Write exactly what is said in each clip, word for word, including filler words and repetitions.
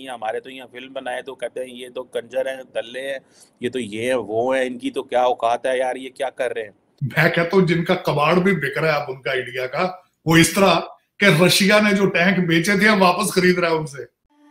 कि हमारे तो यहाँ फिल्म बनाए तो कहते हैं ये तो कंजर हैं, दल्ले हैं, ये तो ये है वो है, इनकी तो क्या औकात है यार, ये क्या कर रहे हैं। मैं कहता हूँ जिनका कबाड़ भी बिक रहा है अब उनका इंडिया का, वो इस तरह कि रशिया ने जो टैंक बेचे थे वापस खरीद रहा है उनसे।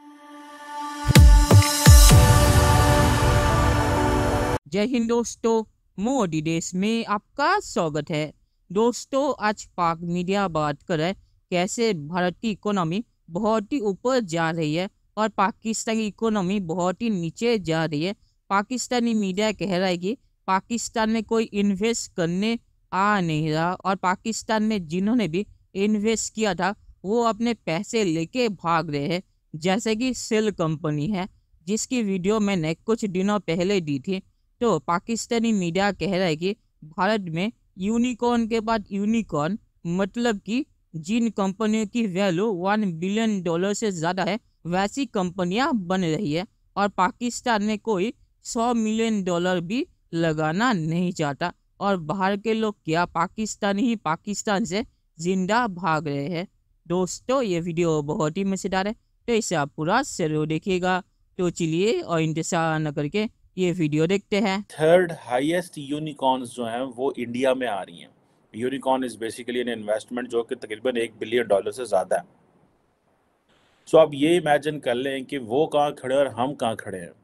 जय हिंद दोस्तों, मोदी देश में आपका स्वागत है। दोस्तों, आज पाक मीडिया बात कर रहा है कैसे भारत की इकोनॉमी बहुत ही ऊपर जा रही है और पाकिस्तानी इकोनॉमी बहुत ही नीचे जा रही है। पाकिस्तानी मीडिया कह रहा है कि पाकिस्तान में कोई इन्वेस्ट करने आ नहीं रहा और पाकिस्तान में जिन्होंने भी इन्वेस्ट किया था वो अपने पैसे लेके भाग रहे हैं। जैसे कि सेल कंपनी है जिसकी वीडियो मैंने कुछ दिनों पहले दी थी। तो पाकिस्तानी मीडिया कह रहा है कि भारत में यूनिकॉर्न के बाद यूनिकॉर्न मतलब कि जिन कंपनियों की वैल्यू वन बिलियन डॉलर से ज़्यादा है वैसी कंपनियां बन रही है और पाकिस्तान में कोई सौ मिलियन डॉलर भी लगाना नहीं चाहता और बाहर के लोग क्या पाकिस्तान ही पाकिस्तान से जिंदा भाग रहे हैं। दोस्तों, ये वीडियो बहुत ही मज़ेदार है तो इसे आप पूरा जरूर देखिएगा। तो चलिए और इंतजार न करके ये वीडियो देखते हैं। थर्ड हाईएस्ट यूनिकॉर्न्स जो हैं वो इंडिया में आ रही हैं। Unicorn is basically an investment जो कि तकरीबन एक बिलियन डॉलर से ज़्यादा है। सो आप ये इमेजिन कर लें कि वो कहाँ खड़े और हम कहाँ खड़े हैं।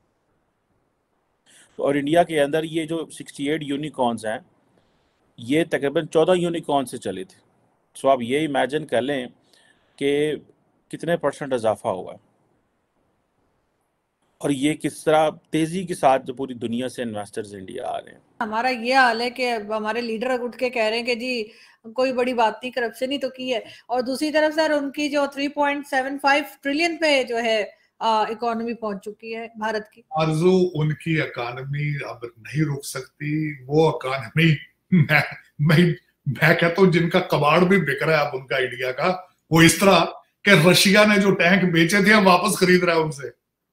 और इंडिया के अंदर ये जो अड़सठ यूनिकॉर्न्स हैं ये तकरीबन चौदह यूनिकॉर्न से चले थे। सो आप ये इमेजिन कर लें कि कितने परसेंट इजाफा हुआ है और ये किस तरह तेजी के साथ जो पूरी दुनिया से इन्वेस्टर्स इंडिया आ रहे हैं। हमारा ये हाल है कि हमारे लीडर उठ के कह रहे हैं कि जी कोई बड़ी बात नहीं, करप्शन ही तो की है। और दूसरी तरफ सर उनकी जो तीन पॉइंट सात पाँच ट्रिलियन पे जो है इकोनॉमी पहुंच चुकी है भारत की। आरजू उनकी इकोनॉमी अब नहीं रुक सकती। वो इकोनॉमी मैं मैं मैं कहता हूँ जिनका कबाड़ भी बिक रहा है अब उनका इंडिया का, वो इस तरह कि रशिया ने जो टैंक बेचे थे वापस खरीद रहा है उनसे,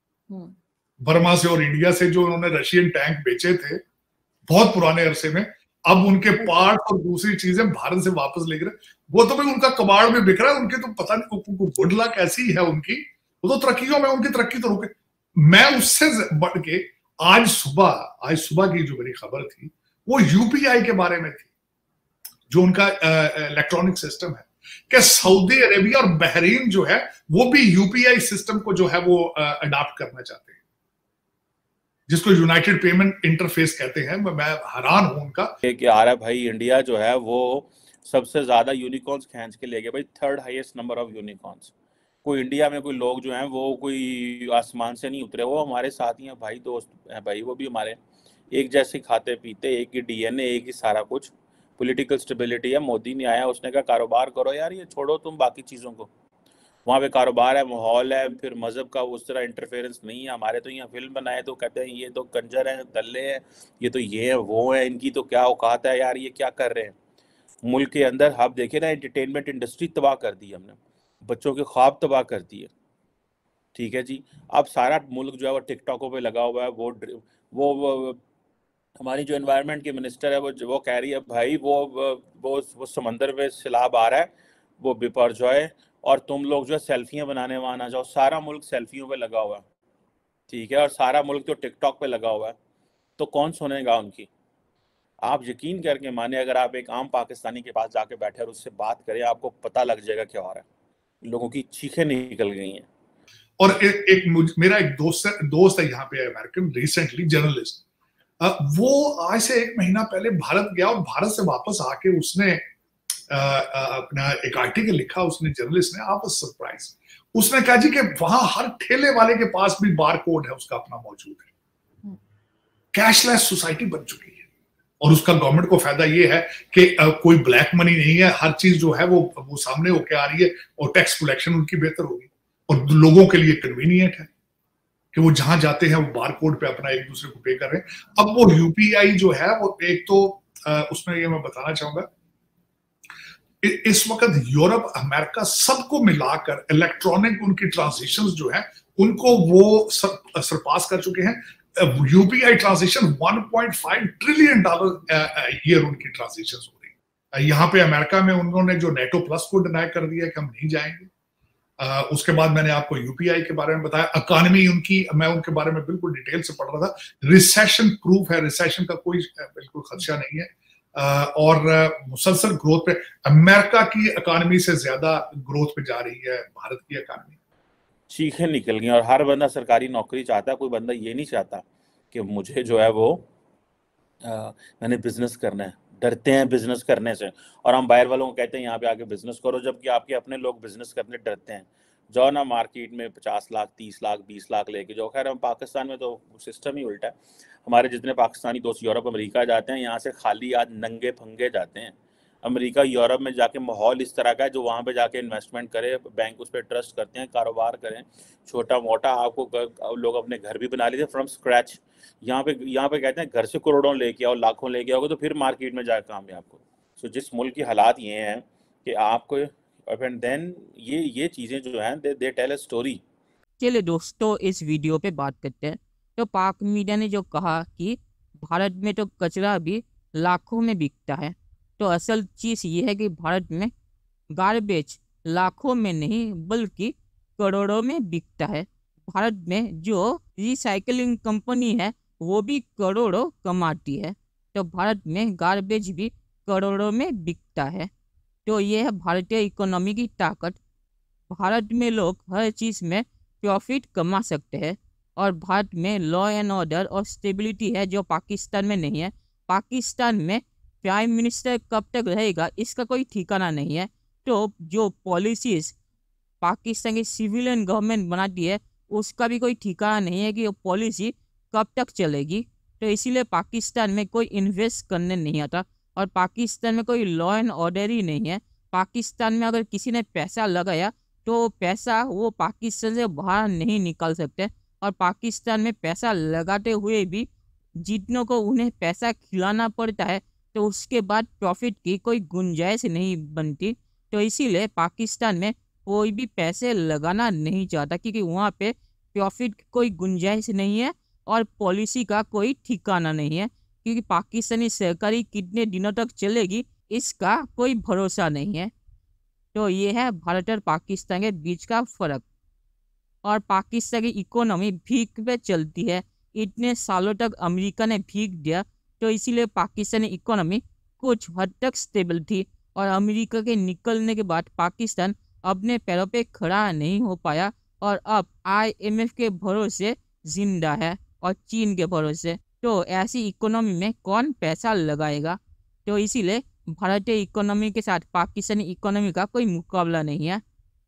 बर्मा से और इंडिया से। जो उन्होंने रशियन टैंक बेचे थे बहुत पुराने अरसे में, अब उनके पार्ट और दूसरी चीजें भारत से वापस ले गए। वो तो भाई उनका कबाड़ भी बिक रहा है। उनकी तो पता नहीं गुड लक ऐसी है उनकी, वो तो तरक्कियों में उनकी तरक्की तो रुके। मैं उससे बढ़ के आज सुबह आज सुबह की जो मेरी खबर थी वो यूपीआई के बारे में थी, जो उनका इलेक्ट्रॉनिक सिस्टम है कि सऊदी अरेबिया और बहरीन जो है वो भी यूपीआई सिस्टम को जो है वो अडॉप्ट करना चाहते हैं, जिसको यूनाइटेड पेमेंट इंटरफेस कहते हैं। मैं हैरान हूं उनका कि आ रहा भाई इंडिया जो है वो सबसे ज्यादा यूनिकॉर्न्स खींच के ले गया भाई, third highest number of unicorns. कोई इंडिया में कोई लोग जो हैं वो कोई आसमान से नहीं उतरे, वो हमारे साथ ही हैं भाई, दोस्त हैं भाई। वो भी हमारे एक जैसे खाते पीते, एक ही डीएनए, एक ही सारा कुछ। पॉलिटिकल स्टेबिलिटी है। मोदी ने आया, उसने कहा कारोबार करो यार, ये छोड़ो तुम बाकी चीज़ों को। वहाँ पे कारोबार है, माहौल है, फिर मज़हब का उस तरह इंटरफेरेंस नहीं है। हमारे तो यहाँ फिल्म बनाए तो कहते हैं ये तो कंजर हैं, दल्ले हैं, ये तो ये है वो है, इनकी तो क्या औकात है यार, ये क्या कर रहे हैं। मुल्क के अंदर आप देखें ना, एंटरटेनमेंट इंडस्ट्री तबाह कर दी हमने, बच्चों के ख्वाब तबाह कर दिए। ठीक है जी। अब सारा मुल्क जो है वो टिकटॉकों पे लगा हुआ है। वो वो, वो हमारी जो एनवायरनमेंट की मिनिस्टर है वो वो कह रही है भाई वो वो वो समंदर पे सैलाब आ रहा है, वो बिपरजॉय, और तुम लोग जो है सेल्फियाँ बनाने वहाँ ना जाओ। सारा मुल्क सेल्फियों पे लगा हुआ है, ठीक है, और सारा मुल्क तो टिकटॉक पे लगा हुआ है। तो कौन सुनेगा उनकी? आप यकीन करके माने, अगर आप एक आम पाकिस्तानी के पास जाके बैठे और उससे बात करें, आपको पता लग जाएगा क्या हो रहा है। लोगों की चीखें निकल गई हैं। और एक, एक मेरा एक दोस्त दोस्त है यहाँ पे अमेरिकन, रिसेंटली जर्नलिस्ट, वो आज से एक महीना पहले भारत गया और भारत से वापस आके उसने आ, आ, अपना एक आर्टिकल लिखा। उसने जर्नलिस्ट ने, आप सरप्राइज, उसने कहा जी कि वहां हर ठेले वाले के पास भी बार कोड है उसका अपना मौजूद है। कैशलेस सोसाइटी बन चुकी है और उसका गवर्नमेंट को फायदा ये है कि आ, कोई ब्लैक मनी नहीं है। हर चीज जो है वो वो सामने होके आ रही है और टैक्स कलेक्शन उनकी बेहतर होगी और लोगों के लिए कन्वीनियंट है कि वो जहां जाते हैं वो बार कोड पे अपना एक दूसरे को पे कर रहे हैं। अब वो यूपीआई जो है वो एक तो आ, उसमें ये मैं बताना चाहूंगा, इस वक्त यूरोप, अमेरिका सबको मिलाकर इलेक्ट्रॉनिक उनकी ट्रांजेक्शंस जो है उनको वो सर, सरपास कर चुके हैं। UPI transaction one point five trillion dollar year उनकी ट्रांजेक्शंस हो रही है। यहाँ पे अमेरिका में उन्होंने जो नेटो प्लस को डिनाई कर दिया कि हम नहीं जाएंगे। आ, उसके बाद मैंने आपको यूपीआई के बारे में बताया, इकोनॉमी उनकी मैं उनके बारे में बिल्कुल डिटेल से पढ़ रहा था, रिसेशन प्रूफ है, रिसेशन का कोई बिल्कुल खदशा नहीं है, आ, और मुसलसल ग्रोथ पे, अमेरिका की इकोनॉमी से ज्यादा ग्रोथ पे जा रही है भारत की इकोनॉमी। चीखें निकल गई, और हर बंदा सरकारी नौकरी चाहता है, कोई बंदा ये नहीं चाहता कि मुझे जो है वो आ, मैंने बिजनेस करना है। डरते हैं बिजनेस करने से, और हम बाहर वालों को कहते हैं यहाँ पे आके बिजनेस करो, जबकि आपके अपने लोग बिजनेस करने डरते हैं। जाओ ना मार्केट में पचास लाख तीस लाख बीस लाख लेके जाओ। खैर हम पाकिस्तान में तो सिस्टम ही उल्टा है। हमारे जितने पाकिस्तानी दोस्त यूरोप अमेरिका जाते हैं, यहाँ से खाली आज नंगे फंगे जाते हैं। अमेरिका यूरोप में जाके माहौल इस तरह का है, जो वहाँ पे जाके इन्वेस्टमेंट करे, बैंक उस पर ट्रस्ट करते हैं, कारोबार करें छोटा मोटा। आपको लोग अपने घर भी बना लेते हैं फ्रॉम स्क्रैच। यहाँ पे यहाँ पे कहते हैं घर से करोड़ों लेके आओ, लाखों लेके आओगे तो फिर मार्केट में जाकर कामयाब हो। सो जिस मुल्क की हालात ये हैं कि आपको एंड देन ये ये चीज़ें जो हैं दे दे टेल अ स्टोरी। चलिए दोस्तों, इस वीडियो पे बात करते हैं। तो पाक मीडिया ने जो कहा कि भारत में तो कचरा भी लाखों में बिकता है, तो असल चीज़ ये है कि भारत में गार्बेज लाखों में नहीं बल्कि करोड़ों में बिकता है। भारत में जो रिसाइकलिंग कंपनी है वो भी करोड़ों कमाती है, तो भारत में गार्बेज भी करोड़ों में बिकता है। तो ये है भारतीय इकोनॉमी की ताकत। भारत में लोग हर चीज़ में प्रॉफिट कमा सकते हैं, और भारत में लॉ एंड ऑर्डर और स्टेबिलिटी है जो पाकिस्तान में नहीं है। पाकिस्तान में प्राइम मिनिस्टर कब तक रहेगा इसका कोई ठिकाना नहीं है। तो जो पॉलिसीज़ पाकिस्तान की सिविलियन गवर्नमेंट बनाती है उसका भी कोई ठिकाना नहीं है कि वो पॉलिसी कब तक चलेगी। तो इसीलिए पाकिस्तान में कोई इन्वेस्ट करने नहीं आता, और पाकिस्तान में कोई लॉ एंड ऑर्डर ही नहीं है। पाकिस्तान में अगर किसी ने पैसा लगाया तो पैसा वो पाकिस्तान से बाहर नहीं निकाल सकते, और पाकिस्तान में पैसा लगाते हुए भी जितनों को उन्हें पैसा खिलाना पड़ता है, तो उसके बाद प्रॉफिट की कोई गुंजाइश नहीं बनती। तो इसीलिए पाकिस्तान में कोई भी पैसे लगाना नहीं चाहता, क्योंकि वहाँ पे प्रॉफिट की कोई गुंजाइश नहीं है और पॉलिसी का कोई ठिकाना नहीं है, क्योंकि पाकिस्तानी सरकारी कितने दिनों तक चलेगी इसका कोई भरोसा नहीं है। तो ये है भारत और पाकिस्तान के बीच का फ़र्क। और पाकिस्तान की इकोनॉमी भीख पे चलती है, इतने सालों तक अमेरिका ने भीख दिया, तो इसीलिए पाकिस्तानी इकोनॉमी कुछ हद तक स्टेबल थी। और अमेरिका के निकलने के बाद पाकिस्तान अपने पैरों पे खड़ा नहीं हो पाया, और अब आईएमएफ के भरोसे जिंदा है और चीन के भरोसे। तो ऐसी इकोनॉमी में कौन पैसा लगाएगा? तो इसीलिए भारतीय इकोनॉमी के साथ पाकिस्तानी इकोनॉमी का कोई मुकाबला नहीं है।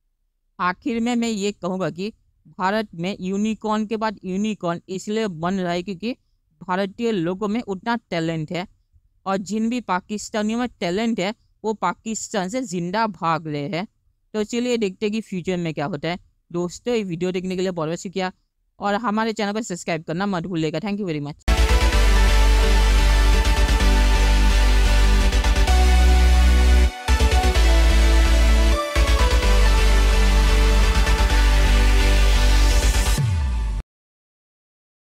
आखिर में मैं ये कहूँगा कि भारत में यूनिकॉर्न के बाद यूनिकॉर्न इसलिए बन रहा है क्योंकि भारतीय लोगों में उतना टैलेंट है, और जिन भी पाकिस्तानियों में टैलेंट है वो पाकिस्तान से जिंदा भाग रहे हैं। तो चलिए देखते हैं कि फ्यूचर में क्या होता है। दोस्तों, ये वीडियो देखने के लिए बहुत बहुत शुक्रिया, और हमारे चैनल को सब्सक्राइब करना मत भूलिएगा। Thank you very much.